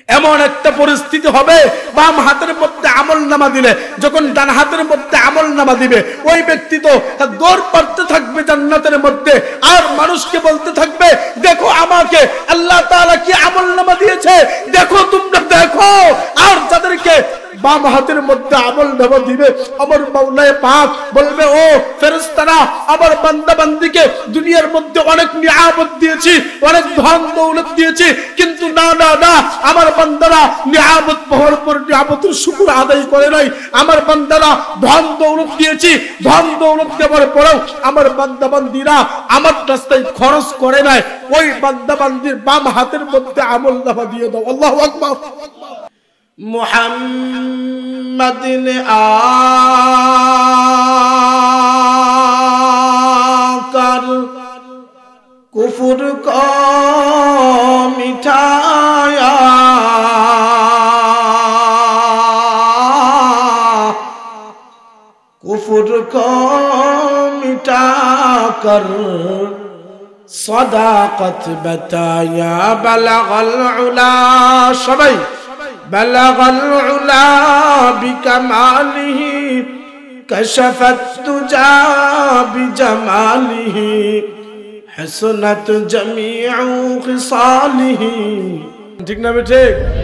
এমন একটা পরিস্থিতি হবে বাম হাতের মধ্যে আমলনামা দিলে যখন ডান হাতের মধ্যে আমলনামা দিবে ওই ব্যক্তি তো দৌড় পাড়তে থাকবে জান্নাতের মধ্যে, আর মানুষকে বলতে থাকবে দেখো আমাকে আল্লাহ তাআলা কি আমলনামা দিয়েছে, দেখো তোমরা দেখো। আর যাদেরকে বাম হাতের মধ্যে আমলনামা দিবে আমার মাওলায়ে পাক বলবে ও ফেরেশতারা আমার বান্দা বান্দীকে দুনিয়ার মধ্যে অনেক নিয়ামত দিয়েছি, অনেক ধন দৌলত দিয়েছি, কিন্তু না না না আমার বান্দারা নিয়ামত পাওয়ার পর নিয়ামতের শুকর আদায় করে নাই। আমার বান্দারা ধন দৌলত দিয়েছি, ধন দৌলত দেওয়ার পরেও আমার বান্দা বান্দীরা আমার রাস্তায় খরচ করে নাই। ওই বান্দা বান্দীর বাম হাতের মধ্যে আমলনামা দিয়ে দাও। আল্লাহু আকবার। मुहम्मद ने आकर कुफ्र को मिटाया, कुफ्र को मिटाकर सदाकत बताया। बलगल उला सबै बलगल उला बिकमालिही कशफत तुजा बिजमालिही हसनत जमीउ खिसालिही। ठीक ना बेटे?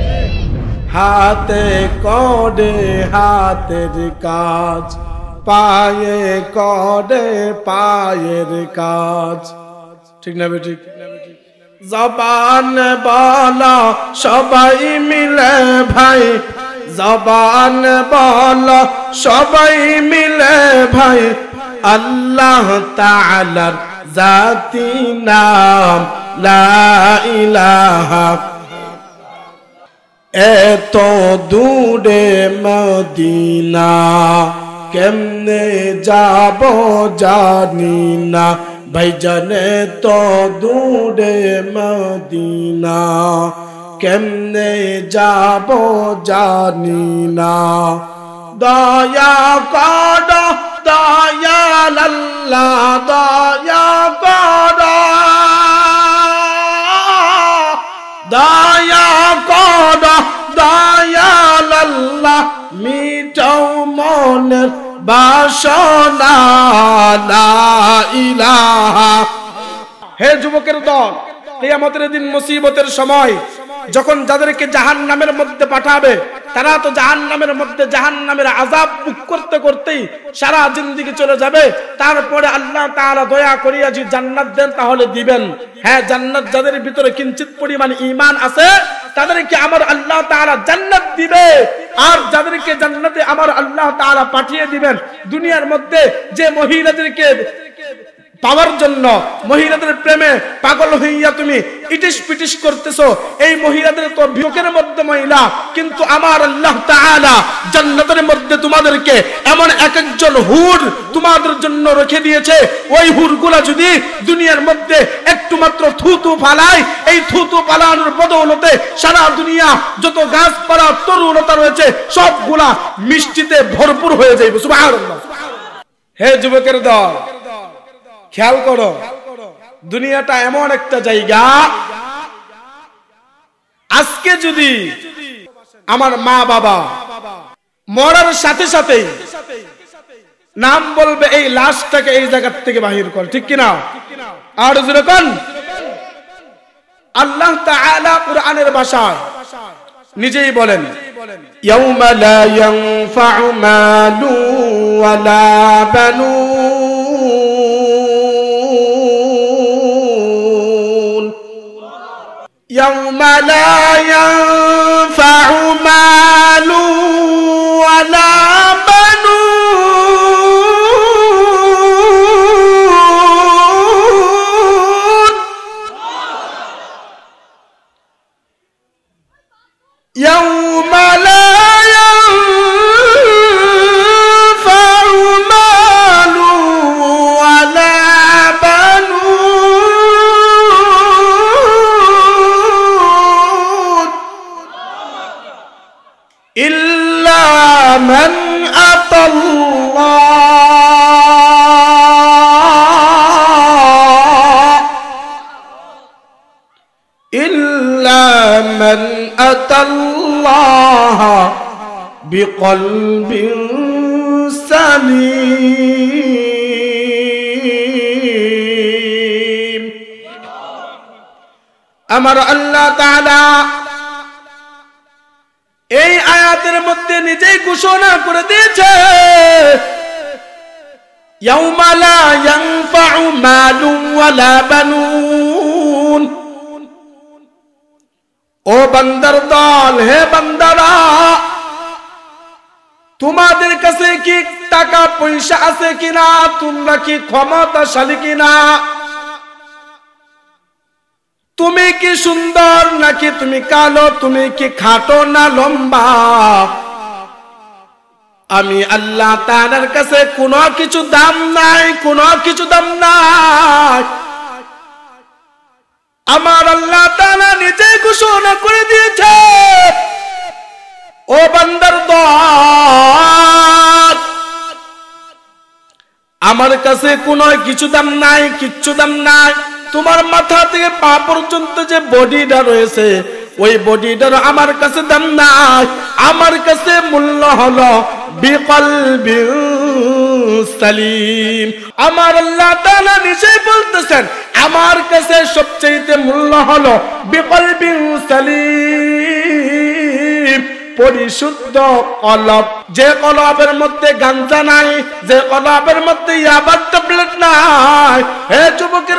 हाथे कोडे हाथेर काज, पाये कोडे पायेर काज। ठीक ना बेटे? जबान बोलो सबाई मिले भाई, जबान बोलो सबाई मिले भाई, अल्लाह ताआलार जाती नाम ला इलाहा। एतो दूरे मदीना केमने जाबो जानी ना, भाईजाने तो दूरे मदीना केमने जाबो जानी ना। दया करो दयाल अल्लाह, दया करो दया करो दयाल अल्लाह, मिटाओ मনের বাসনা লা ইলাহা। হে যুবকের দল, কিয়ামতের দিন মুসিবতের সময় যখন যাদেরকে জাহান্নামের মধ্যে পাঠাবে তারা তো জাহান্নামের মধ্যে জাহান্নামের আযাব ভোগ করতে করতেই সারা জিন্দেগি চলে যাবে। তারপরে আল্লাহ তাআলা দয়া করিয়া যদি জান্নাত দেন তাহলে দিবেন। হ্যাঁ, জান্নাত যাদের ভিতরে কিঞ্চিত পরিমাণ ঈমান আছে তাদেরকে আমার আল্লাহ তাআলা জান্নাত দিবে। আর যাদেরকে জান্নাতে আমার আল্লাহ তাআলা পাঠিয়ে দিবেন, দুনিয়ার মধ্যে যে মহিলাদেরকে পাওয়ার জন্য মহিলাদের প্রেমে পাগল হইয়া তুমি ইটিস পিটিস করতেছো, এই মহিলাদের তো ভিকের মধ্যে মহিলা, কিন্তু আমার আল্লাহ তাআলা জান্নাতের মধ্যে তোমাদেরকে এমন এক একজন হুর তোমাদের জন্য রেখে দিয়েছে। ওই হুরগুলা যদি দুনিয়ার মধ্যে একটু মাত্র থুতু ফালায়, এই থুতু ফালানোর বদৌলতে সারা দুনিয়া যত গাছপালা তরুলতা রয়েছে সবগুলা মিষ্টিতে ভরপুর হয়ে যাবে। সুবহানাল্লাহ। হে যুবকের দল, খেয়াল করো, দুনিয়াটা এমন একটা জায়গা, আজকে যদি আমার মা বাবা মরার সাথে সাথে নাম বলবে এই লাশটাকে এই জায়গা থেকে বাহির কর, ঠিক কিনা? আর যেরকম আল্লাহ তাআলা কুরআনের ভাষায় নিজেই বলেন, ইয়াউমা লা ইয়ানফা'ু মালু ওয়ালা বানুন, ইয়াউমা লা ইয়ানফা'ু মালু ওয়ালা يوم لا ينفع مال ولا بنون إلا من أتى الله إلا من من أتى الله بقلب سليم أمر الله تعالى এই আয়াতের মধ্যে নিজেই ঘোষণা করে দিয়েছে ইয়াউমা লা ইয়ানফাউ মালুন ওয়ালা বানুন। ও বান্দার দল, হে বান্দারা, তোমাদের কাছে কি টাকা পয়সা আছে কিনা? তোমরা কি ক্ষমতাশালী কিনা? তুমি কি সুন্দর নাকি তুমি কালো? তুমি কি খাটো না লম্বা? আমি আল্লাহ তাআলার কাছে কোনো কিছু দাম নাই, কোনো কিছু দাম নাই। আমার আল্লাহ তাআলা নিজে ঘোষণা করে দিয়েছে, ও বান্দার দল, আমার কাছে কোনো কিছু দাম নাই, কিচ্ছু দাম নাই। তোমার মাথা থেকে পা পর্যন্ত যে বডিটা রয়েছে, ওই বডিটার আমার কাছে দাম নাই। আমার কাছে মূল্য হলো বিকলবিন সালিম। আমার আল্লাহ তাআলা নিজেই বলতেছেন, আমার কাছে সবচেয়ে মূল্য হলো বিকলবিন সালিম, পরিশুদ্ধ কলব। যে কলবের মধ্যে গাঞ্জা নাই, যে কলবের মধ্যে ইয়াবার ট্যাবলেট নাই। হে যুবকের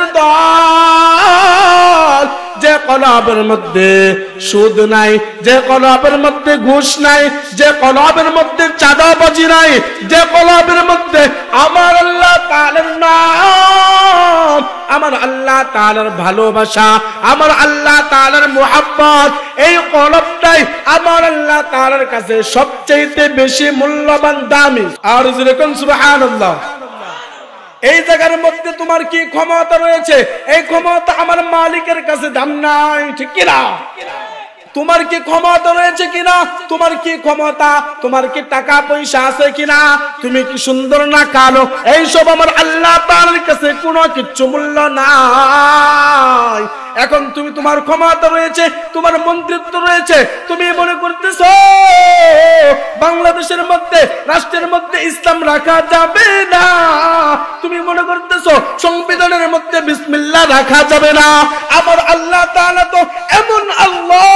দল, যে কলবের মধ্যে সুদ নাই, যে কলবের মধ্যে ঘুষ নাই, যে কলবের মধ্যে চাঁদাবাজি নাই, যে কলবের মধ্যে আমার আল্লাহ তাআলার নাম, আমার আল্লাহ তাআলার ভালোবাসা, আমার আল্লাহ তাআলার মুহাব্বত, এই কলবটাই আমার আল্লাহ তাআলার কাছে সবচেয়ে বেশি মূল্যবান, দামি। আর যেরকম সুবহানাল্লাহ। এই জায়গার মধ্যে তোমার কি ক্ষমতা রয়েছে? এই ক্ষমতা আমার মালিকের কাছে দাম নাই, ঠিক কিনা? তোমার কি ক্ষমতা রয়েছে কিনা? তোমার কি ক্ষমতা? তোমার কি টাকা পয়সা আছে কিনা? তুমি কি সুন্দর না কালো? এইসব আমার আল্লাহ তাআলার কাছে কোনো কিছু মূল্য নাই। এখন তুমি, তোমার ক্ষমতা রয়েছে, তোমার মন্ত্রিত্ব রয়েছে, তুমি মনে করতেছো বাংলাদেশের মধ্যে, রাষ্ট্রের মধ্যে ইসলাম রাখা যাবে না। তুমি মনে করতেছো সংবিধানের মধ্যে বিসমিল্লাহ রাখা যাবে না। আমার আল্লাহ তাআলা তো এমন আল্লাহ,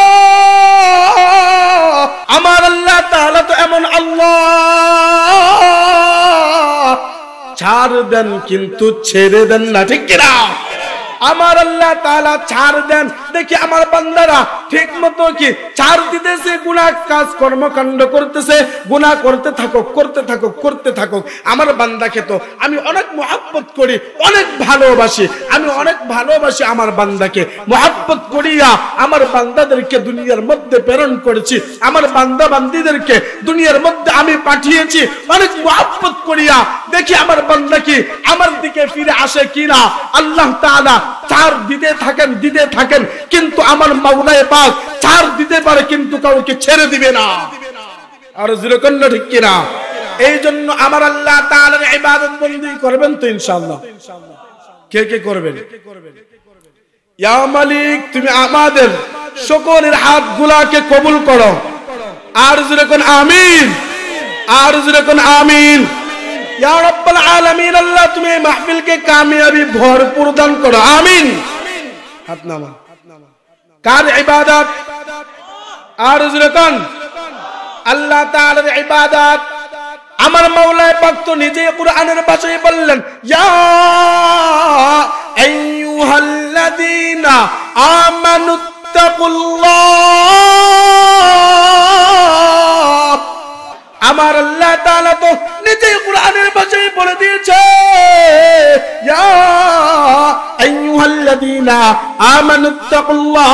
আমার আল্লাহ তাআলা তো এমন আল্লাহ, ছাড় দেন কিন্তু ছেড়ে দেন না, ঠিক কিনা? আমার আল্লাহ তাআলা ছাড় দেন, দেখি আমার বান্দারা ঠিক মতো কি ছাড় দিতেছে, গুনাহ কাজ কর্মকাণ্ড করতেছে, গুনাহ করতে থাকুক, করতে থাকুক, করতে থাকুক। আমার বান্দাকে তো আমি অনেক মুহাব্বত করি, অনেক ভালোবাসি, আমি অনেক ভালোবাসি আমার বান্দাকে। মুহাব্বত করিয়া আমার বান্দাদেরকে দুনিয়ার মধ্যে প্রেরণ করেছি, আমার বান্দা বান্দীদেরকে দুনিয়ার মধ্যে আমি পাঠিয়েছি অনেক মুহাব্বত করিয়া। দেখি আমার বান্দা কি আমার দিকে ফিরে আসে কিনা। আল্লাহ তাআলা ছাড় দিতে থাকেন, দিতে থাকেন, কিন্তু আমার মাওলায়ে পাক ছাড় দিতে পারে কিন্তু কাউকে ছেড়ে দিবে না। আর যেরকম না, ঠিক কিনা? এই জন্য আমার আল্লাহ তাআলার ইবাদত বন্দেগী করবেন তো ইনশাআল্লাহ? কে কে করবেন? ইয়া মালিক, তুমি আমাদের সকলের হাতগুলাকে কবুল করো। আর যেরকম আমিন, আর যেরকম আমিন। ইয়া রাব্বাল আলামিন, আল্লাহ তুমি এই মাহফিলকে কামিয়াবি ভরপুর দান করো, আমিন। হাত নামান। কার ইবাদত? আর যেরকম আল্লাহ তাআলার ইবাদত। আমার মাওলায়ে পাক তো নিজে কুরআনের ভাষায় বললেন, ইয়া আইয়ুহাল্লাযীনা আমানুত্তাকুল্লাহ। আমার আল্লাহ তাআলা তো নিজে কুরআনের ভাষায় বলে দিয়েছে, ইয়া আইয়ুহাল্লাযীনা আমানুত্তাকুল্লাহ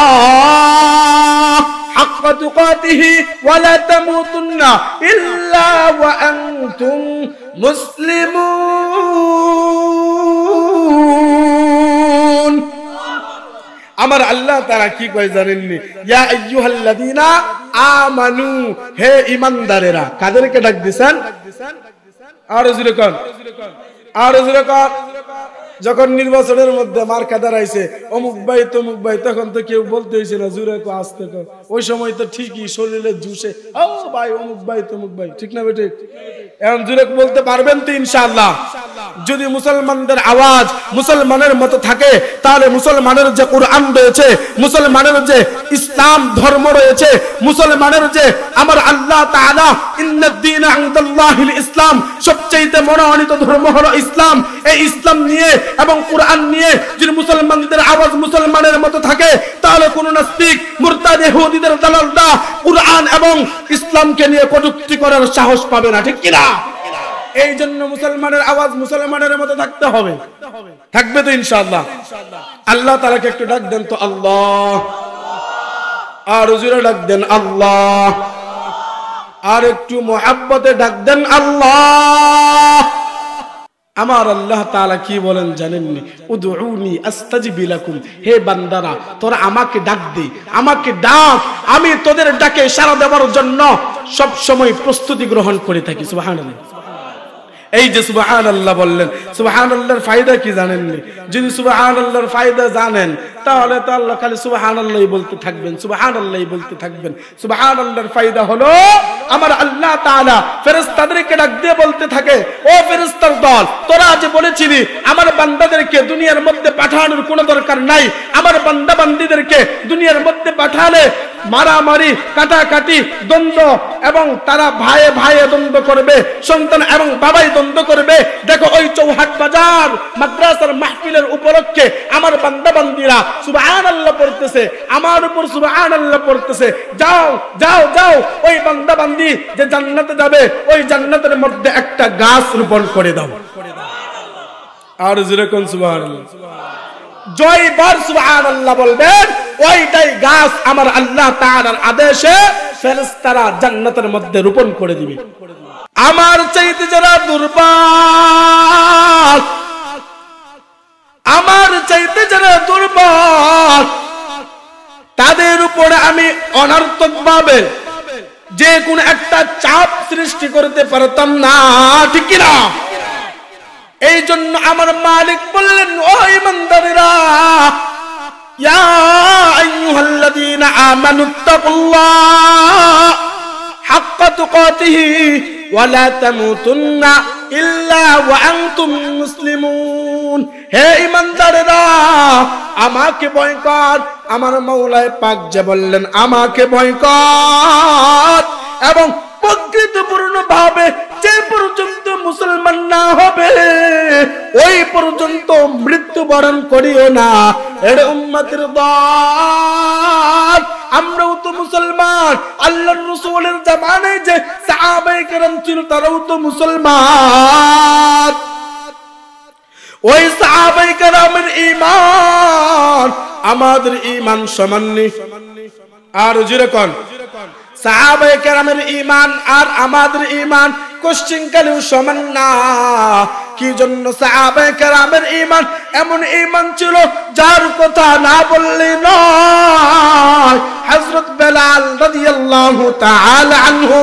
হাক্কা তুকাতিহি ওয়া লা তামুতুন্না ইল্লা ওয়া আনতুম মুসলিমুন। আমার আল্লাহ তাআলা কি কয় জানেননি? ইয়া আইয়ুহাল্লাযীনা আমানু, হে ঈমানদারেরা। কাদেরকে ডাক দিবেন? আর যেরকম, আর যেরকম যখন নির্বাচনের মধ্যে মার্কা দাঁড়াইছে অমুক ভাই তমুক ভাই, তখন তো কেউ বলতে হয়েছে না জুড়ে কো আসতে কো, ওই সময় তো ঠিকই শরীরে জুসে ও ভাই অমুক ভাই তমুক ভাই, ঠিক না বেঠিক? এখন জুড়ে বলতে পারবেন তো ইনশাআল্লাহ? যদি মুসলমানদের আওয়াজ মুসলমানের মতো থাকে, তাহলে মুসলমানের যে কুরআন রয়েছে, মুসলমানের যে ইসলাম ধর্ম রয়েছে, মুসলমানের যে আমার আল্লাহ তাআলা ইন্নাদ-দীনা ইনদাল্লাহিল ইসলাম, সবচেয়ে মনোনীত ধর্ম হলো ইসলাম, এই ইসলাম নিয়ে এবং কুরআন নিয়ে যদি মুসলমানদের আওয়াজ মুসলমানের মতো থাকে, তাহলে কোন নাস্তিক মুরতাদ ইহুদিদের দালালরা কুরআন এবং ইসলামকে নিয়ে কটূক্তি করার সাহস পাবে না, ঠিক কি না? এই জন্য মুসলমানের আওয়াজ মুসলমানের মতো থাকতে হবে। থাকবে তো ইনশাআল্লাহ? আল্লাহ তাআলাকে একটু ডাক দেন তো আল্লাহ, আর জোরে ডাক দেন আল্লাহ, আর একটু মুহাব্বতে ডাক দেন আল্লাহ। আমার আল্লাহ তাআলা কি বলেন জানেননি? উদউনি আস্তাজিব লাকুম, হে বান্দারা তোরা আমাকে ডাক দে, আমাকে ডাক, আমি তোদের ডাকে সাড়া দেওয়ার জন্য সব সময় প্রস্তুতি গ্রহণ করে থাকি। সুবহানাল্লাহ। এই যে সুবহানাল্লাহ বললেন, সুবহানাল্লাহর ফায়দা কি জানেননি? যদি সুবহানাল্লাহর ফায়দা জানেন, তাহলে তো আল্লাহ খালি সুবহানাল্লাহই বলতে থাকবেন, সুবহানাল্লাহই বলতে থাকবেন। সুবহানাল্লাহর ফায়দা হলো আমার আল্লাহ তাআলা ফেরেশতাদেরকে ডাক দিয়ে বলতে থাকে, ও ফেরেশতার দল, তোরা যে বলেছিলি আমার বান্দাদেরকে দুনিয়ার মধ্যে পাঠানোর কোনো দরকার নাই, আমার বান্দা বান্দীদেরকে দুনিয়ার মধ্যে পাঠালে মারামারি, কাটাকাটি, দ্বন্দ্ব, এবং তারা ভাইয়ে ভাইয়ে দ্বন্দ্ব করবে, সন্তান এবং বাবাই দ্বন্দ্ব করবে। দেখো ওই চৌহাট বাজার মাদ্রাসার মাহফিলের উপলক্ষে আমার বান্দা বান্দীরা সুবহানাল্লাহ পড়তেছে, আমার উপর সুবহানাল্লাহ পড়তেছে। যাও যাও যাও, ওই বান্দা বান্দী যে জান্নাতে যাবে, ওই জান্নাতের মধ্যে একটা গাছ রোপণ করে দাও। আর যেরকম সুবহানাল্লাহ জয়বার সুবহানাল্লাহ বলবেন, ওইটাই গাছ আমার আল্লাহ তাআলার আদেশে ফেরেশতারা জান্নাতের মধ্যে রোপণ করে দিবে। আমার চাইতে যারা দুর্বল, আমার চাইতে যারা দুর্বল, তাদের উপরে আমি অনর্থক ভাবে যে কোন একটা চাপ সৃষ্টি করতে পারতাম না, ঠিক কি না? এই জন্য আমার মালিক বললেন, ও ইমানদারেরা, ইয়া আইয়ুহাল্লাযীনা আমানুত্তাকুল্লাহ হাক্কা তুকাতিহি ওয়া লা তামুতুন্না ইল্লা ওয়া আনতুম মুসলিমুন। হে ইমানদারেরা, আমাকে ভয় কর। আমার মাওলায়ে পাক যে বললেন আমাকে ভয় কর, এবং প্রকৃতপূর্ণ ভাবে যে পর্যন্ত মুসলমান না হবে ওই পর্যন্ত মৃত্যুবরণ করিও না। এর উম্মতের দল, আমরাও তো মুসলমান। আল্লাহর রাসূলের জামানায় যে সাহাবায়ে কেরাম ছিল তারাও তো মুসলমান। ওই সাহাবায়ে কেরামের ঈমান আমাদের ঈমান সমান নেই। আর যেরকম সাহাবায়ে কেরামের ঈমান আর আমাদের ঈমান কোশ্চিনকালেও সমান না। কি জন্য? সাহাবায়ে কেরামের ঈমান এমন ঈমান ছিল যার কথা না বললে নয়। হযরত বেলাল রাদিয়াল্লাহু তাআলা আনহু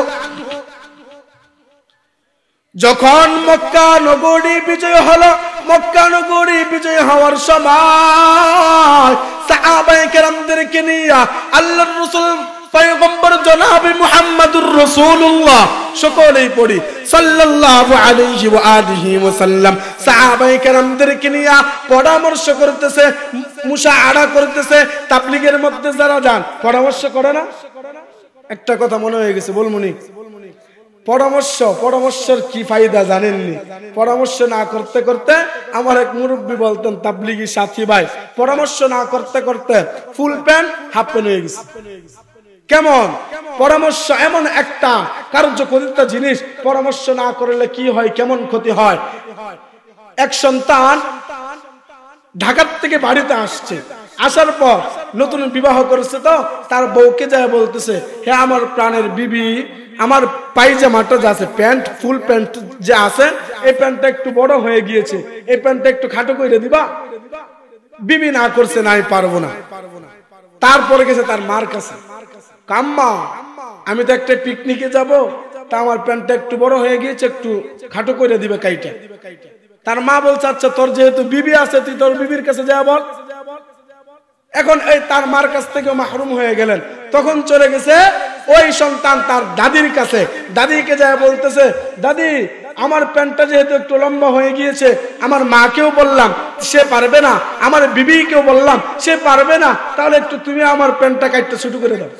যখন মক্কা নগরী বিজয় হলো, মক্কা নগরী বিজয় হওয়ার সময় সাহাবায়ে কেরামদেরকে নিয়ে আল্লাহর রাসূল পয়গম্বর জনাব মুহাম্মদুর রাসূলুল্লাহ সকলেই পড়ি সাল্লাল্লাহু আলাইহি ওয়া আলিহি ওয়াসাল্লাম সাহাবায়ে কেরামদেরকে নিয়ে পরামর্শ করতেছে, মুশাআরা করতেছে। তাবলীগের মধ্যে যারা যান পরামর্শ করে না? একটা কথা মনে হয়ে গেছে, বলমুনি। পরামর্শের কি ফায়দা জানেননি? পরামর্শ না করতে করতে আমার এক মুরব্বী বলতেন, তাবলীগী সাথী ভাই, পরামর্শ না করতে করতে ফুল প্যান্ট হাফ প্যান্ট হয়ে গেছে। কেমন? পরামর্শ এমন একটা কার্যকরিতা জিনিস, পরামর্শ না করলে কি হয়, কেমন ক্ষতি হয়। এক সন্তান ঢাকা থেকে বাড়িতে আসছে, আসার পর নতুন বিবাহ করেছে, তো তার বউকে যায় বলতেছে, হে আমার প্রাণের বিবি, আমার পায়জামাটা যে আছে, প্যান্ট, ফুল প্যান্ট যে আছে, এই প্যান্টটা একটু বড় হয়ে গিয়েছে, এই প্যান্টটা একটু খাটো করে দিবা। বিবি না করছে, না আমি পারবো না। তারপরে গেছে তার মার কাছে, কাম্মা আমি তো একটা পিকনিকে যাব, তা আমার প্যান্টটা একটু বড় হয়ে গিয়েছে, একটু খাটো করে দিবে কাইটা। তার মা বলছে আচ্ছা তোর যেহেতু বিবি আছে তুই তোর বিবির কাছে যা বল। এখন এই তার মার কাছ থেকে মাহরুম হয়ে গেলেন। তখন চলে গেছে ওই সন্তান তার দাদির কাছে, দাদিকে যা বলতেছে দাদি আমার প্যান্টটা যেহেতু একটু লম্বা হয়ে গিয়েছে, আমার মাকেও বললাম সে পারবে না, আমার বিবিকেও বললাম সে পারবে না, তাহলে একটু তুমি আমার প্যান্টটা কাটতে শুরু করে দাও।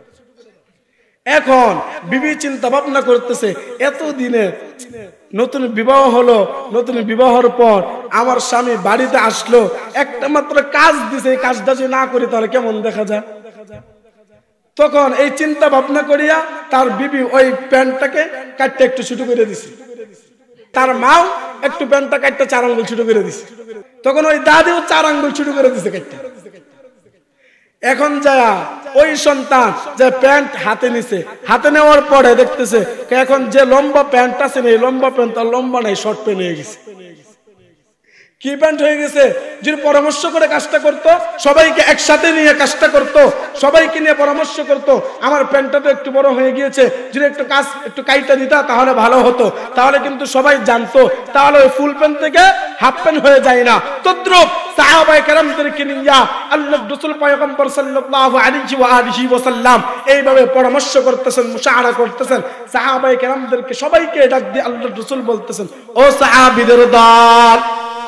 এখন বিবি চিন্তা ভাবনা করতেছে এতদিনে নতুন বিবাহ হলো, নতুন বিবাহের পর আমার স্বামী বাড়িতে আসলো, একটা মাত্র কাজ দিছে, এই কাজটা যদি না করি তাহলে কেমন দেখা যায়। তখন এই চিন্তা ভাবনা করিয়া তার বিবি ওই প্যান্টটাকে কাটতে একটু শুরু করে দিছে, তার মাও একটু প্যান্টটা কাটতে 4 আঙ্গুল শুরু করে দিছে। তখন ওই দাদিও 4 আঙ্গুল শুরু করে দিছে কাটতে। এখন যা ওই সন্তান যে প্যান্ট হাতে নিছে, হাতে নেওয়ার পরে দেখতেছে এখন যে লম্বা প্যান্ট আছে না, এই লম্বা প্যান্ট আর লম্বা নাই, শর্ট প্যান্ট হয়ে গেছে। কি প্যান্ট হয়ে গেছে? যদি পরামর্শ করে কাজটা করতো, সবাইকে একসাথে নিয়ে কাজটা করতো, সবাইকে নিয়ে পরামর্শ করতো, আমার প্যান্টটা তো একটু বড় হয়ে গিয়েছে, যদি একটু কাইটা দিতা তাহলে ভালো হতো, তাহলে কিন্তু সবাই জানতো, তাহলে ওই ফুল প্যান্ট থেকে হাফ প্যান্ট হয়ে যায় না। তদ্রুপ সাহাবায়ে কেরামদেরকে নিয়ে আল্লাহর রাসূল পয়গম্বর সাল্লাল্লাহু আলাইহি ওয়া আলিহি ওয়াসাল্লাম এইভাবে পরামর্শ করতেছেন, মুশাআরা করতেছেন। সাহাবায়ে কেরামদেরকে সবাইকে ডাক দিয়ে আল্লাহর রাসূল বলতেছেন, ও সাহাবীদের দল,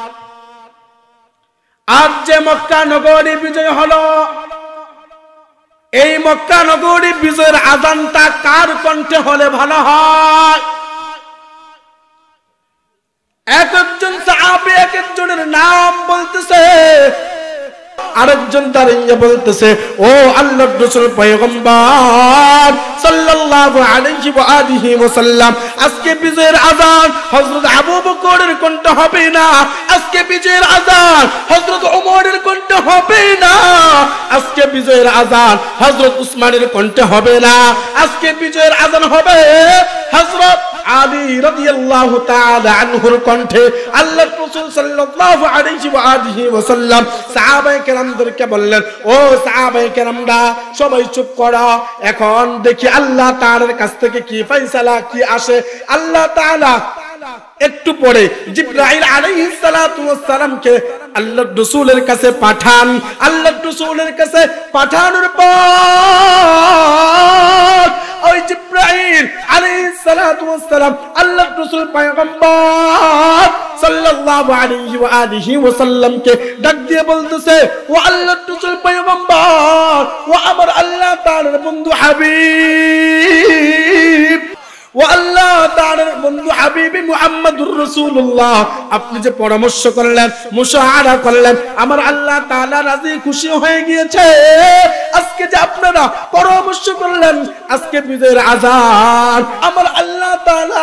আজ যে মক্কা নগরী বিজয় হলো, এই মক্কা নগরী বিজয়ের আযানটা কার কণ্ঠে হলে ভালো হয়? এক একজন সাহাবী এক একজনের নাম বলতেছে, আরেকজন দাঁড়িয়ে বলতেছে, ও আল্লাহর রাসূল পয়গম্বর সাল্লাল্লাহু আলাইহি ওয়া আলিহি ওয়াসাল্লাম, আজকে বিজয়ের আযান হযরত আবু বকরের কণ্ঠে হবে না, আজকে বিজয়ের আযান হযরত ওমরের কণ্ঠে হবে না, আজকে বিজয়ের আযান হযরত উসমানের কণ্ঠে হবে না, আজকে বিজয়ের আযান হবে হযরত আলী রাদিয়াল্লাহু তাআলা আনহুর কণ্ঠে। আল্লাহর রাসূল সাল্লাল্লাহু আলাইহি ওয়া আলিহি ওয়াসাল্লাম সাহাবায়ে কেরামদেরকে বললেন, ও সাহাবায়ে কেরামরা সবাই চুপ করো, এখন দেখি আল্লাহ তাআলার কাছ থেকে কি ফয়সালা কি আসে। আল্লাহ তাআলা একটু পরে জিবরাইল আলাইহিস সালাতু ওয়াস সালামকে আল্লাহর রাসূলের কাছে পাঠান। আল্লাহর রাসূলের কাছে পাঠানোর পর ওই জিবরাইল আলাইহিস সালাতু ওয়াস সালাম আল্লাহর রাসূল পয়গম্বর সাল্লাল্লাহু আলাইহি ওয়া আলিহি ওয়াসাল্লামকে ডাক দিয়ে বলতেছে, ও আল্লাহর রাসূল পয়গম্বর, ও আমার আল্লাহ তাআলার বন্ধু হাবিব, ও আল্লাহ তাআলার বন্ধু হাবিবি মুহাম্মদুর রাসূলুল্লাহ, আপনি যে পরামর্শ করলেন, মুশাহারা করলেন, আমার আল্লাহ তাআলা রাজি খুশি হয়ে গিয়েছে। আজকে যে আপনারা পরামর্শ করলেন, আজকে বিজয়ের আযান আমার আল্লাহ তাআলা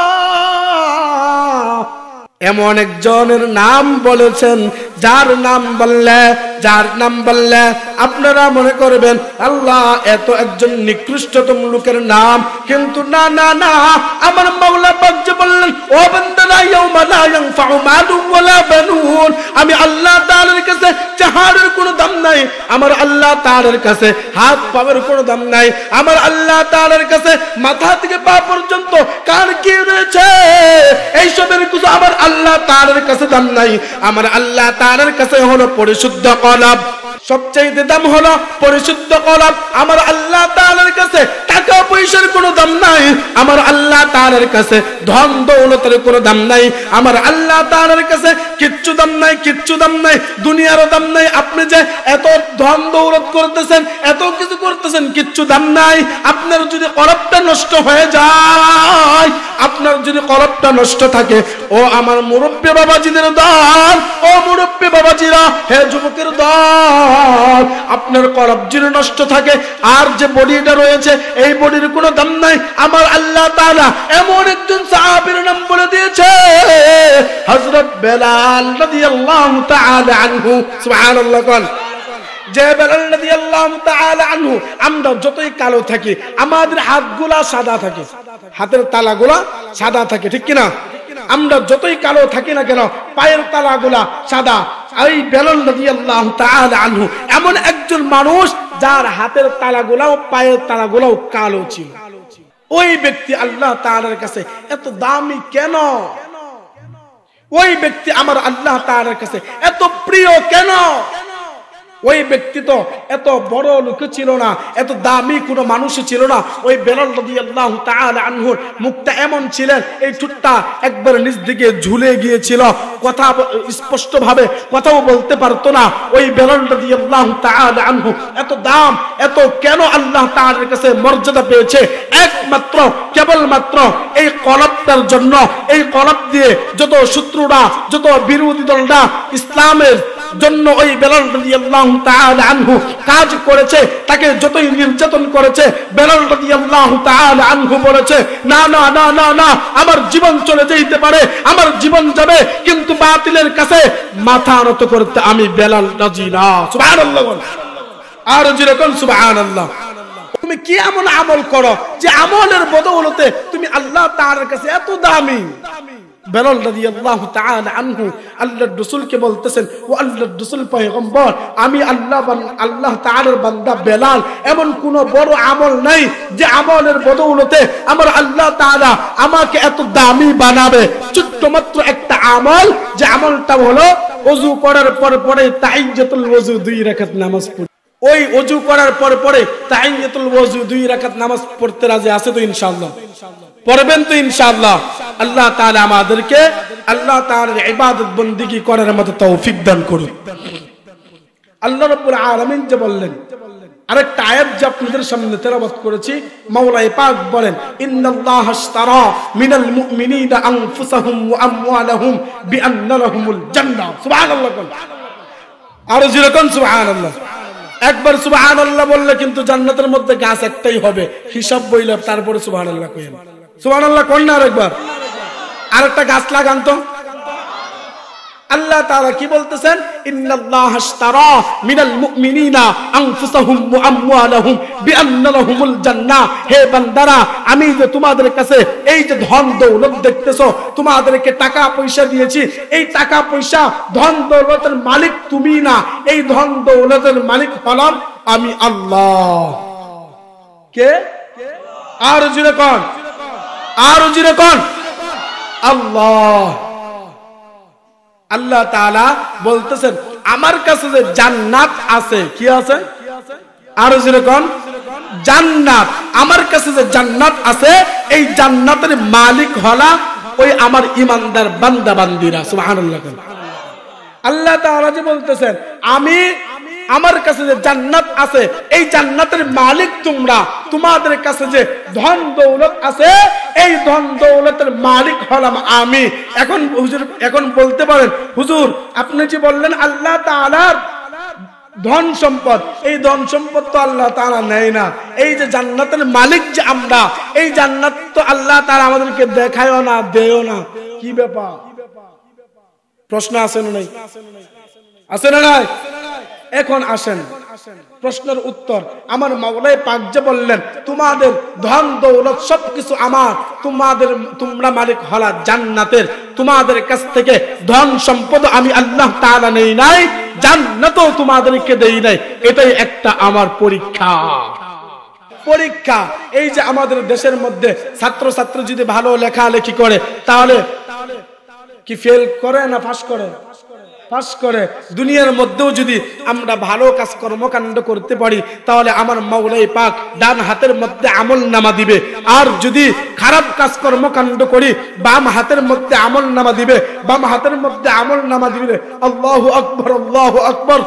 এমন একজনের নাম বলেছেন, যার নাম বললে আপনারা মনে করবেন আল্লাহ এত একজন নিকৃষ্টতম লোকের নাম, কিন্তু না না না, আমার মাওলা পাক যে বললেন, ও বান্দারা ইয়াউমা লা ইয়ানফাউ মালুন ওয়ালা বানুন, আমি আল্লাহ তাআলার কাছে চেহারার কোনো দাম নাই, আমার আল্লাহ তাআলার কাছে হাত পায়ের কোনো দাম নাই, আমার আল্লাহ তাআলার কাছে মাথা থেকে পা পর্যন্ত কার কি রয়েছে এইসবের কিছু আমার আল্লাহ তাআলার কাছে দাম নাই। আমার আল্লাহ তাআলার কাছে হলো পরিশুদ্ধ কলব, সবচেয়ে দাম হলো পরিশুদ্ধ কলব। আমার আল্লাহ তাআলার কাছে টাকা পয়সার কোনো দাম নাই, আমার আল্লাহ তাআলার কাছে ধন দৌলতের কোনো দাম নাই, আমার আল্লাহ তাআলার কাছে কিচ্ছু দাম নাই, কিচ্ছু দাম নাই, দুনিয়ারও দাম নাই। আপনি যে এত ধন দৌলত করতেছেন, এত কিছু করতেছেন, কিচ্ছু দাম নাই। আপনার যদি কলবটা নষ্ট হয়ে যায়, আপনার যদি কলবটা নষ্ট থাকে, ও আমার মুরব্বী বাবাজিদের দল, ও মুরব্বী বাবাজিরা, হে যুবকের দল, আপনার কলব যদি নষ্ট থাকে, আর যে বডিটা রয়েছে এই বডির কোনো দাম নাই। আমার আল্লাহ তাআলা এমন একজন সাহাবীর নাম বলে দিয়েছে, হযরত বেলাল রাদিয়াল্লাহু তাআলা আনহু। সুবহানাল্লাহ। কোন যে বেলাল রাদিয়াল্লাহু তাআলা আনহু, আমরা যতই কালো থাকি আমাদের হাতগুলা সাদা থাকে, হাতের তালাগুলা সাদা থাকে, ঠিক কিনা? আমরা যতই কালো থাকি না কেন পায়ের তালাগুলা সাদা। এই বেলাল রাদিয়াল্লাহু তাআলা আনহু এমন একজন মানুষ যার হাতের তালাগুলাও পায়ের তালাগুলাও কালো ছিল। ওই ব্যক্তি আল্লাহ তাআলার কাছে এত দামি কেন? ওই ব্যক্তি আমার আল্লাহ তাআলার কাছে এত প্রিয় কেন? ওই ব্যক্তি তো এত বড় লোক ছিল না, এত দামি কোনো মানুষ ছিল না। ওই বেলাল রাদিয়াল্লাহু তাআলা আনহুর মুখটা এমন ছিলেন, এই ঠোঁটটা একবার নিচ দিকে ঝুলে গিয়েছিল, কথা স্পষ্ট ভাবে কথাও বলতে পারতো না। ওই বেলাল রাদিয়াল্লাহু তাআলা আনহু এত দাম, এত কেন আল্লাহ তাআলার কাছে মর্যাদা পেয়েছে? একমাত্র কেবলমাত্র এই কলবটার জন্য। এই কলব দিয়ে যত শত্রুরা, যত বিরোধী দলরা ইসলামের জন্য ওই বেলাল রাদিয়াল্লাহু তাআলা আনহু কাজ করেছে, তাকে যতই নির্যাতন করেছে, বেলাল রাদিয়াল্লাহু তাআলা আনহু বলেছে, না না না না না, আমার জীবন চলে যেতে পারে, আমার জীবন যাবে, কিন্তু বাতিলের কাছে মাথা নত করতে আমি বেলাল রাজি না। সুবহানাল্লাহ। আর যেরকম সুবহানাল্লাহ। তুমি কি এমন আমল করো যে আমলের বদৌলতে তুমি আল্লাহ তাআলার কাছে এত দামি? বেলাল রাদিয়াল্লাহু তাআলা আনহু আল্লাহর রাসূলকে বলতেছেন, ও আল্লাহর রাসূল পয়গম্বর, আমি আল্লাহ তাআলার বান্দা বেলাল, এমন কোন বড় আমল নাই যে আমলের বদৌলতে আমার আল্লাহ তাআলা আমাকে এত দামি বানাবে। ছোট্ট মাত্র একটা আমল, যে আমলটা হলো ওযু করার পরে তাহিয়াতুল ওযু 2 রাকাত নামাজ পড়ি। ওই ওযু করার পরে তাহিয়াতুল ওযু 2 রাকাত নামাজ পড়তে রাজি আছে তো ইনশাআল্লাহ? পড়বেন তো ইনশাআল্লাহ? আল্লাহ তাআলা আমাদেরকে আল্লাহ তাআলার ইবাদত বندگی করার মতো তৌফিক দান করুন। আল্লাহ রাব্বুল আলামিন যে বললেন, আরেকটা আয়াত যে আপনাদের সামনে তেলাওয়াত করেছি, মাওলাই পাক বলেন, ইন্নাল্লাহা আশতারা মিনাল মুমিনিনা আনফুসাহুম ওয়া আমওয়ালাহুম বিআন্না লাহুমুল জান্নাহ। সুবহানাল্লাহ। আর যেরকম সুবহানাল্লাহ। একবার সুবহানাল্লাহ বললে কিন্তু জান্নাতের মধ্যে গাছ একটাই হবে, হিসাব বইলে তারপরে সুবহানাল্লাহ কইেন। সুবহানাল্লাহ কোন না? আরেকবার আরেকটা গাছ লাগান তো। আল্লাহ তাআলা কি বলতেছেন? ইন্নাল্লাহা আশতারা মিনাল মুমিনিনা আনফুসাহুম ওয়া আমওয়ালাহুম বিআন্না লাহুমুল জান্নাহ। হে বান্দারা, আমি যে তোমাদের কাছে এই যে ধন দৌলত দেখতেছো, তোমাদেরকে টাকা পয়সা দিয়েছি, এই টাকা পয়সা ধন দৌলতের মালিক তুমি না, এই ধন দৌলতের মালিক হলাম আমি আল্লাহ। কে? আর জোরে কোন, আর জোরে কোন, আল্লাহ। আল্লাহ তাআলা বলতেছেন, আমার কাছে যে জান্নাত আছে, কি আছে? আর যেরকম জান্নাত, আমার কাছে যে জান্নাত আছে, এই জান্নাতের মালিক হলা ওই আমার ঈমানদার বান্দা বান্দীরা। সুবহানাল্লাহ। আল্লাহ তাআলা যে বলতেছেন, আমি আমার কাছে যে জান্নাত আছে, এই জান্নাতের মালিক তোমরা, তোমাদের কাছে যে ধন দৌলত আছে, এই ধন দৌলতের মালিক হলাম আমি। এখন হুজুর, এখন বলতে পারেন, হুজুর আপনি যে বললেন আল্লাহ তাআলার ধন সম্পদ, এই ধন সম্পদ তো আল্লাহ তাআলা নেয় না, এই যে জান্নাতের মালিক যে আমরা, এই জান্নাত তো আল্লাহ তাআলা আমাদেরকে দেখায়ও না, দেয়ও না, কি ব্যাপার? প্রশ্ন আছে না নাই? আছে না নাই? এখন আসেন প্রশ্নের উত্তর। আমার মাওলাই পাক যে বললেন, তোমাদের ধন দৌলত সবকিছু আমার, তোমরা মালিক হলা জান্নাতের, তোমাদের কাছ থেকে ধন সম্পদ আমি আল্লাহ তাআলা নেই নাই, জান্নাতও তোমাদেরকে দেই নাই। এটাই একটা আমার পরীক্ষা। পরীক্ষা এই যে আমাদের দেশের মধ্যে ছাত্র ছাত্রী যদি ভালো লেখালেখি করে, তাহলে কি ফেল করে না পাস করে? পাস করে। দুনিয়ার মধ্যেও যদি আমরা ভালো কাজ কর্মকাণ্ড করতে পারি, তাহলে আমার মাওলাই পাক ডান হাতের মধ্যে আমল নামা দিবে। আর যদি খারাপ কাজ কর্মকাণ্ড করি, বাম হাতের মধ্যে আমল নামা দিবে, বাম হাতের মধ্যে আমল নামা দিবে। আল্লাহু আকবার, আল্লাহু আকবার।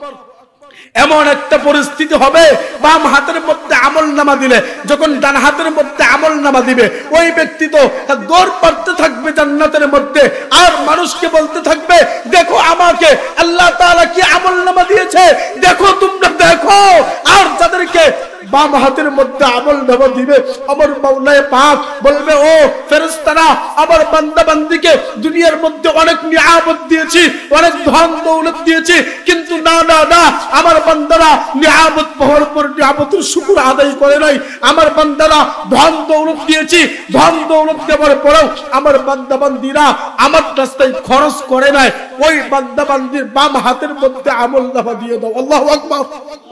এমন একটা পরিস্থিতি হবে, বাম হাতের মধ্যে আমল নামা দিলে যখন ডান হাতের মধ্যে আমল নামা দিবে, ওই ব্যক্তি তো দৌড় পাড়তে থাকবে জান্নাতের মধ্যে, আর মানুষকে বলতে থাকবে, দেখো আমাকে আল্লাহ তাআলা কি আমল নামা দিয়েছে, দেখো তোমরা দেখো। আর যাদেরকে বাম হাতের মধ্যে আমল নামা দিবে, আমার মাওলাই পাক বলবে, ও ফেরেশতারা, আমার বান্দা বান্দীকে দুনিয়ার মধ্যে অনেক নিয়ামত দিয়েছি, অনেক ধন দৌলত দিয়েছি, কিন্তু না না না, আমার বান্দারা নিয়ামত পাওয়ার পর নিয়ামতের শুকর আদায় করে নাই। আমার বান্দারা ধন দৌলত দিয়েছি, ধন দৌলত দেওয়ার পরেও আমার বান্দা বান্দীরা আমার রাস্তায় খরচ করে নাই। ওই বান্দা বান্দীর বাম হাতের মধ্যে আমল নামা দিয়ে দাও। আল্লাহু আকবার।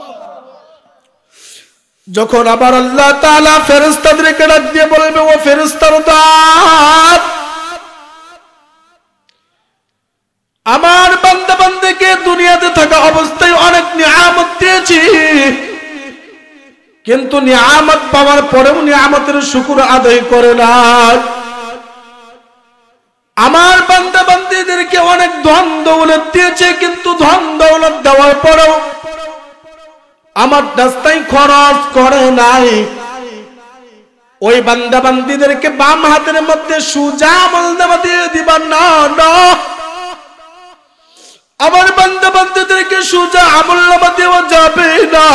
যখন আবার আল্লাহ তাআলা ফেরেশতাদেরকে ডাক দিয়ে বলবে, ও ফেরেশতারা, আমার বান্দা বান্দাকে দুনিয়াতে থাকা অবস্থায় অনেক নিয়ামত দিয়েছি, কিন্তু নিয়ামত পাওয়ার পরেও নিয়ামতের শুকর আদায় করে না। আমার বান্দা বান্দীদেরকে অনেক ধন দৌলত দিয়েছে, কিন্তু ধন দৌলত দেওয়ার পরেও আমার রাস্তায় খরচ করে নাই। ওই বান্দা বান্দীদেরকে বাম হাতের মধ্যে সুজা আমলনামা দিয়ে দিবার না। আমার বান্দা বান্দীদেরকে সুজা আমলনামা দেওয়া যাবে না।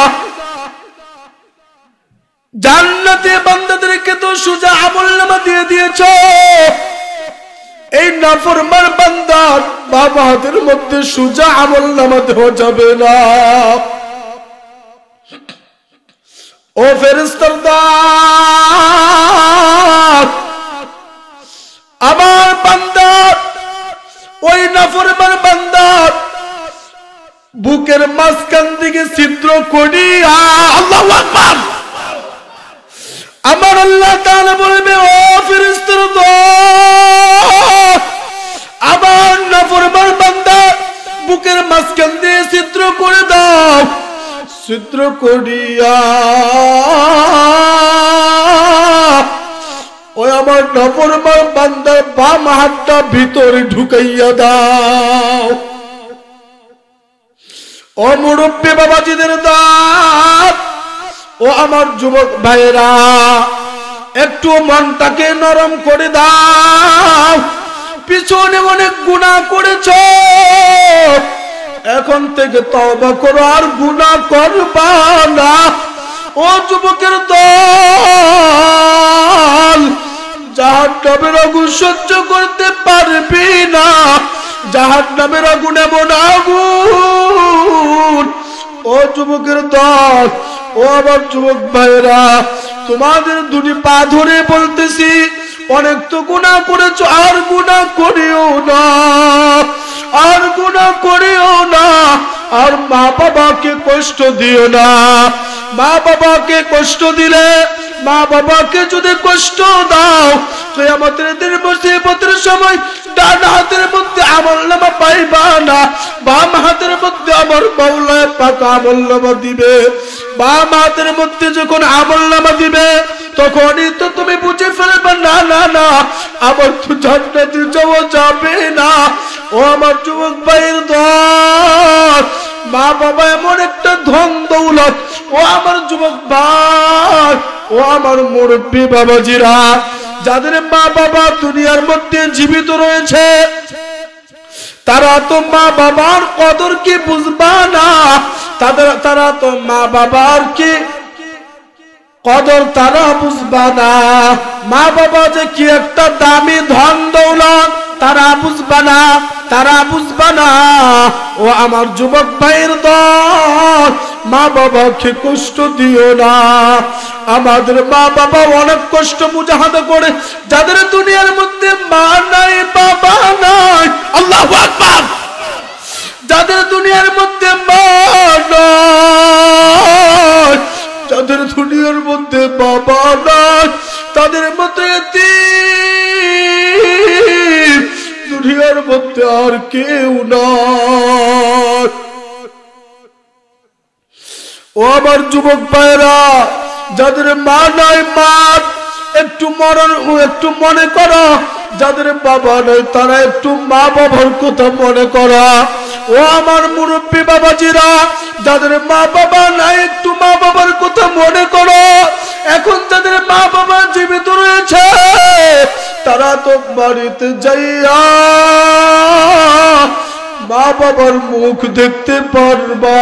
জান্নাতে বান্দাদেরকে তো সুজা আমলনামা দিয়ে দিয়েছো, এই নাফরমান বান্দার বাম হাতের মধ্যে সুজা আমলনামা দেওয়া যাবে না। ও ফেরেশতার দল, আমার বান্দা ওই নাফরমান বান্দা বুকের মাঝখান দিকে ছিদ্র করিয়া, আল্লাহু আকবার, আমার আল্লাহ তাআলা বলবে, ও ফেরেশতার দল, আমার নাফরমান বান্দা বুকের মাঝখান দিয়ে ছিদ্র করে দাও। ছিদ্র করিয়া ওই আমার নাফরমান বান্দার বাম হাতটা ভিতরে ঢুকাইয়া দাও। ও মুরব্বী বাবাজিদের দাঁত, ও আমার যুবক ভাইরা, একটু মনটাকে নরম করে দাও। পিছনে অনেক গুনাহ করেছো, এখন থেকে তওবা করো, আর গুনাহ করবা না। ও যুবকের দল, জাহান্নামের আগুন সহ্য করতে পারবি না, জাহান্নামের আগুন এমন আগুন। ও যুবকের দল, ও আমার যুবক ভাইরা, তোমাদের দুটি পা ধরে বলতেছি, অনেক তো গুনাহ করেছো, আর গুনাহ করিও না, আর গুনাহ করিও না। আর মা বাবাকে কষ্ট দিও না। মা বাবাকে কষ্ট দিলে, মা বাবাকে যদি কষ্ট দাও, কিয়ামতের দিন মুসিবতের সময় ডান হাতের মধ্যে আমলনামা পাইবা না, বাম হাতের মধ্যে আমার মাওলা পাক আমলনামা দিবে। বাম হাতের মধ্যে যখন আমলনামা দিবে, তখনই তো তুমি বুঝে ফেলবে, না না না, আমার তো জান্নাতে যাওয়া যাবে না। ও আমার যুবক ভাইয়ের দল, মা বাবা এমন একটা ধন দৌলত। ও আমার যুবক ভাই, ও আমার মুরব্বী বাবাজিরা, যাদের মা বাবা দুনিয়ার মধ্যে জীবিত রয়েছে, তারা তো মা বাবার কদর কি বুঝবা না। তারা তো মা বাবার কি কদর তারা বুঝবা না। মা বাবা যে কি একটা দামি ধন দৌলত, তারা বুঝবা না, তারা বুঝবা না। ও আমার যুবক ভাইয়ের দল, মা বাবাকে কষ্ট দিও না। আমাদের মা বাবা অনেক কষ্ট মুজাহাদা করে, যাদের দুনিয়ার মধ্যে মা নাই বাবা নাই, আল্লাহু আকবার, যাদের দুনিয়ার মধ্যে মা নাই, যাদের দুনিয়ার মধ্যে বাবা নাই, তাদের মধ্যে দুনিয়ার মধ্যে আর কেউ নাই। ও আমার যুবক ভাইরা, যাদের মা নাই, মা একটু মনে করো। যাদের বাবা নাই, তারা একটু মা বাবার কথা মনে করো। ও আমার মুরব্বী বাবাজিরা, যাদের মা বাবা নাই, একটু মা বাবার কথা মনে করো। এখন যাদের মা বাবা জীবিত রয়েছে, তারা তো বাড়িতে যাইয়া মা বাবার মুখ দেখতে পারবা।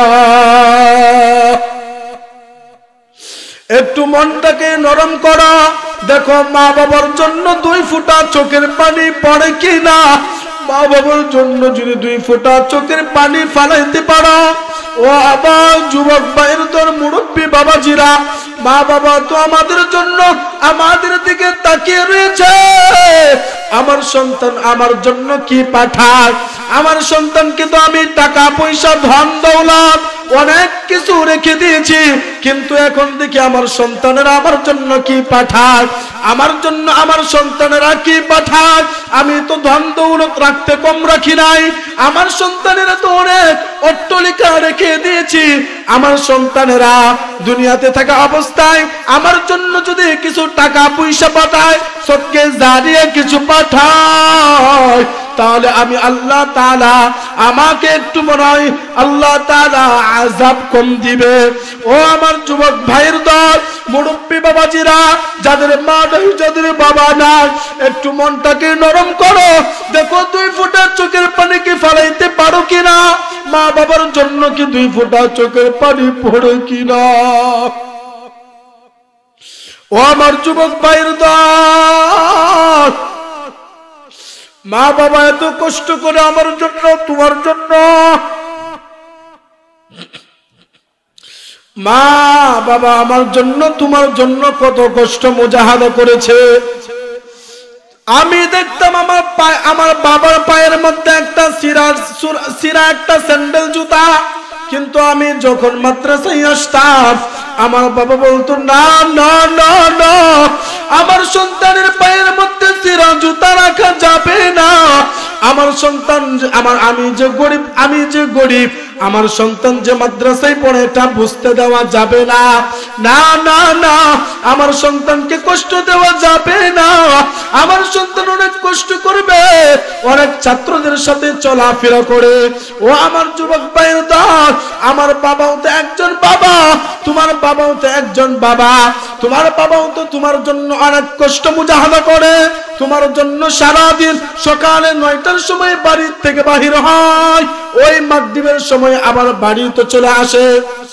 একটু মনটাকে নরম করো, দেখো মা বাবার জন্য 2 ফোঁটা চোখের পানি পড়ে কিনা। মা বাবার জন্য যদি 2 ফোঁটা চোখের পানি ফালাইতে পারো, ও আবার যুবক ভাইয়ের তোর মুরব্বী বাবাজিরা, মা বাবা তো আমাদের জন্য আমাদের দিকে তাকিয়ে রয়েছে। আমার সন্তান আমার জন্য কি পাঠায়, আমার সন্তানকে তো আমি টাকা পয়সা ধন দৌলত অনেক কিছু রেখে দিয়েছি, কিন্তু এখন দেখি আমার সন্তানেরা আমার জন্য কি পাঠায়, আমার জন্য আমার সন্তানেরা কি পাঠায়। আমি তো ধন দৌলত রাখতে কম রাখি নাই, আমার সন্তানেরা তো অনেক অট্টালিকা রেখে দিয়েছি। আমার সন্তানেরা দুনিয়াতে থাকা অবস্থায় আমার জন্য যদি কিছু টাকা পয়সা পাঠায়, সদকে জারিয়া কিছু পাঠায়, তাহলে আমি আল্লাহ তাআলা আমাকে একটু মনে হয় আল্লাহ তাআলা আযাব কম দিবে। ও আমার যুবক ভাইয়ের দল, মুরব্বী বাবাজিরা, যাদের মা নাই যাদের বাবা নাই, একটু মনটাকে নরম করো। দেখো 2 ফোঁটা চোখের পানি কি ফেলাইতে পারো কিনা, মা বাবার জন্য কি 2 ফোঁটা চোখের পানি পড়ে কিনা। ও আমার যুবক ভাইয়ের দল, মা বাবা এত কষ্ট করে আমার জন্য তোমার জন্য, মা বাবা আমার জন্য তোমার জন্য কত কষ্ট মুজাহাদা করেছে। আমি দেখতাম আমার বাবার পায়ের মধ্যে একটা সিরা একটা স্যান্ডেল জুতা, কিন্তু আমি যখন মাদ্রাসায় আসতাম আমার বাবা বলতো না না না না, আমার সন্তানের পায়ের মধ্যে সিরা জুতা রাখা যাবে না। আমার সন্তান আমি যে গরিব আমার সন্তান যে মাদ্রাসায় পড়ে এটা বুঝতে দেওয়া যাবে না, না না না, আমার সন্তানকে কষ্ট দেওয়া যাবে না। আমার সন্তান অনেক কষ্ট করবে, অনেক ছাত্রদের সাথে চলাফেরা করে। ও আমার যুবক ভাইয়ের দল, আমার বাবাও তো একজন বাবা, তোমার বাবাও তো একজন বাবা, তোমার বাবাও তো তোমার জন্য অনেক কষ্ট মুজাহাদা করে। তোমার জন্য সারাদিন সকালে 9টার সময় বাড়ি থেকে বাহির হয়, ওই মাগরিবের সময় আবার বাড়িতে চলে আসে।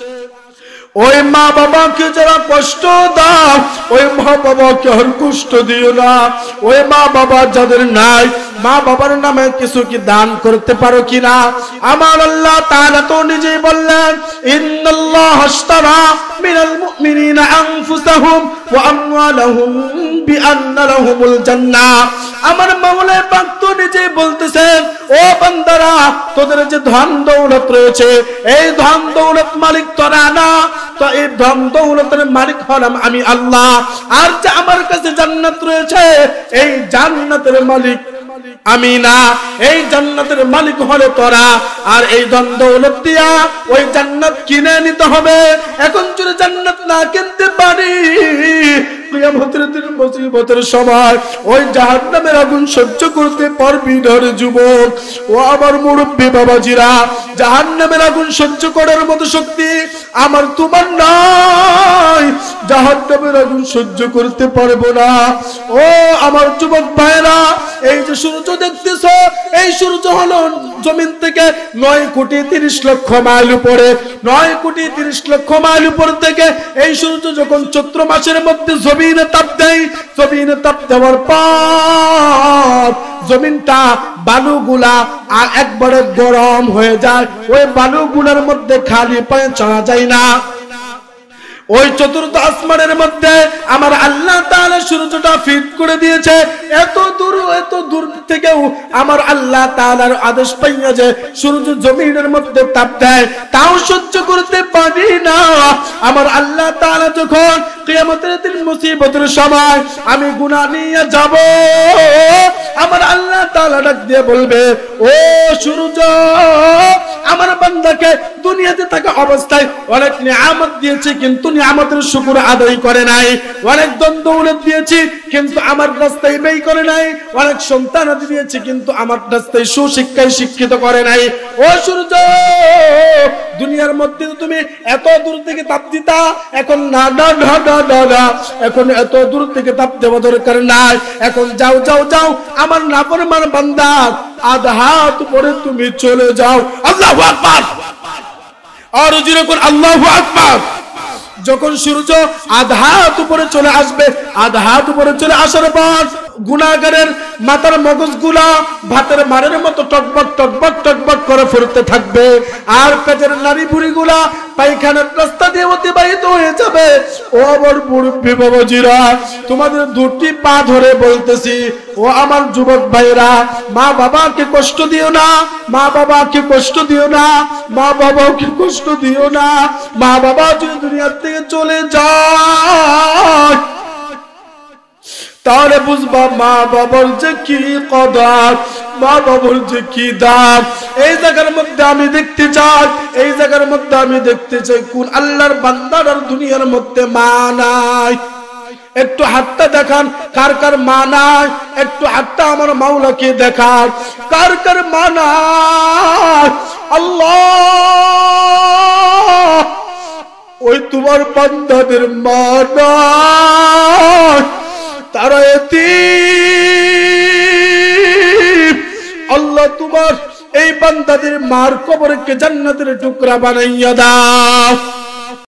ওই মা বাবাকে যারা কষ্ট দাও, ওই মা বাবাকে আর কষ্ট দিও না। ওই মা বাবা যাদের নাই, মা বাবার নামে কিছু কি দান করতে পারো কিনা। আমার আল্লাহ তাআলা তো নিজেই বললেন, ইন্নাল্লাহা আশতারা মিনাল মুমিনিনা আনফুসাহুম ওয়া আমওয়ালাহুম বিআন্না লাহুমুল জান্নাহ। আমার মাওলা পাক তো নিজেই বলতেছেন, ও বান্দারা, তোদের যে ধন দৌলত রয়েছে, এই ধন দৌলত মালিক তোরা না, তো এই ধন দৌলতের মালিক হলাম আমি আল্লাহ। আর যে আমার কাছে জান্নাত রয়েছে, এই জান্নাতের মালিক আমি না, এই জান্নাতের মালিক হলে তোরা। আর এই ধন দৌলত দিয়া ওই জান্নাত কিনে নিতে হবে। এখন যদি জান্নাত না কিনতে পারি, কিয়ামতের দিন মুসিবতের সময় ওই জাহান্নামের আগুন সহ্য করতে পারবি না রে যুবক। ও আমার মুরব্বী বাবাজিরা, জাহান্নামের আগুন সহ্য করার মতো শক্তি আমার তোমার নাই, জাহান্নামের আগুন সহ্য করতে পারবো না। ও আমার যুবক ভাইরা, এই যে সূর্য দেখতেছো, এই সূর্য হলো জমিন থেকে 9,30,00,000 মাইল উপরে, 9,30,00,000 মাইল উপর থেকে এই সূর্য যখন চৈত্র মাসের মধ্যে জমিনে তাপ দেয়, জমিনে তাপ দেওয়ার পর জমিনটা বালুগুলা একবারে গরম হয়ে যায়। ওই বালুগুলার মধ্যে খালি পায়ে চলা যায় না। ওই চতুর্থ আসমানের মধ্যে আমার আল্লাহ তাআলা সূর্যটা ফিট করে দিয়েছে। এত দূর থেকেও আমার আল্লাহ তাআলার আদেশ পাইয়া যে সূর্য জমিনের মধ্যে তাপ দেয়, তাও সহ্য করতে পারি না। আমার আল্লাহ তাআলা যখন কিয়ামতের দিন মুসিবতের সময় আমি গুনাহ নিয়ে যাব, আমার আল্লাহ তাআলা ডাক দিয়ে বলবে, ও সূর্য, আমার বান্দাকে দুনিয়াতে থাকা অবস্থায় অনেক নিয়ামত দিয়েছি, কিন্তু নিয়ামতের শুকর আদায় করে নাই। অনেক ধন দৌলত দিয়েছি, কিন্তু আমার রাস্তায় ব্যয় করে নাই। অনেক সন্তান দিয়েছি, কিন্তু আমার রাস্তায় সুশিক্ষায় শিক্ষিত করে নাই। ও সূর্য, দুনিয়ার মধ্যে তুমি এত দূর থেকে তাপ দিতা, এখন না না না না না, এখন এত দূর থেকে তাপ দেওয়া দরকার নাই। এখন যাও যাও যাও, আমার নাফরমান বান্দা আধা হাত পরে তুমি চলে যাও। আল্লাহু আকবার, আর যেরকম আল্লাহু আকবার। যখন সূর্য আধা হাত উপরে চলে আসবে, আধা হাত উপরে চলে আসার পর গুনাহগারের মাথার মগজগুলা ভাতের মারের মতো টকবক টকবক টকবক করে ফুরতে থাকবে, আর পেটের নাড়ি বুড়িগুলা পায়খানার রাস্তা দিয়ে অতিবাহিত হয়ে যাবে। ও আমার মুরব্বি বাবাজিরা, তোমাদের দুটি পা ধরে বলতেছি, ও আমার যুবক ভাইরা, মা বাবাকে কষ্ট দিও না, মা বাবাকে কষ্ট দিও না, মা বাবাকে কষ্ট দিও না। মা বাবা যদি দুনিয়ার থেকে চলে যায় তাহলে বুঝবা মা বাবার যে কি কদর, মা বাবার যে কি দাম। এই জায়গার মধ্যে আমি দেখতে চাই, এই জায়গার মধ্যে আমি দেখতে চাই কোন আল্লাহর বান্দার আর দুনিয়ার মধ্যে মা নাই। একটু হাতটা দেখান কার কার মা নাই, একটু হাতটা আমার মাওলাকে দেখান কার কার মা নাই। আল্লাহ, ওই তোমার বান্দাদের মা নাই, তারা এতিম। আল্লাহ, তোমার এই বান্দাদের মার কবরকে জান্নাতের টুকরা বানাইয়া দাও।